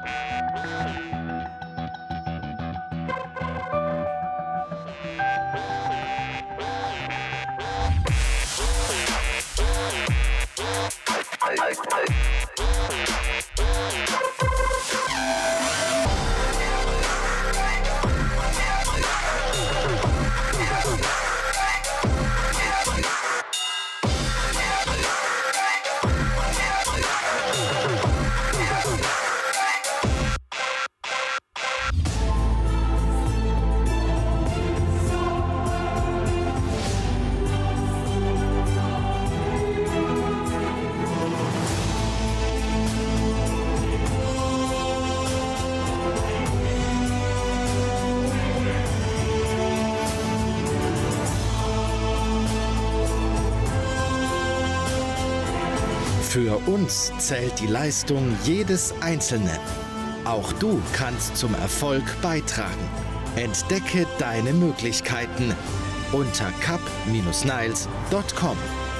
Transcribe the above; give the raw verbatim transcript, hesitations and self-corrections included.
Für uns zählt die Leistung jedes Einzelnen. Auch du kannst zum Erfolg beitragen. Entdecke deine Möglichkeiten unter cup Bindestrich niles Punkt com.